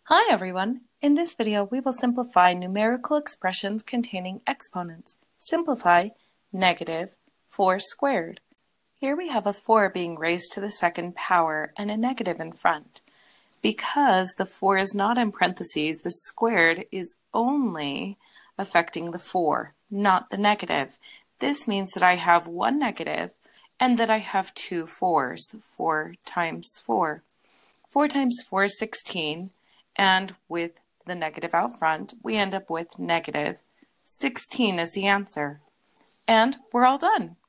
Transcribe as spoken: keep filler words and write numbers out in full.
Hi everyone! In this video we will simplify numerical expressions containing exponents. Simplify negative four squared. Here we have a four being raised to the second power and a negative in front. Because the four is not in parentheses, the squared is only affecting the four, not the negative. This means that I have one negative and that I have two fours. four times four. four times four is sixteen. And with the negative out front, we end up with negative sixteen as the answer. And we're all done.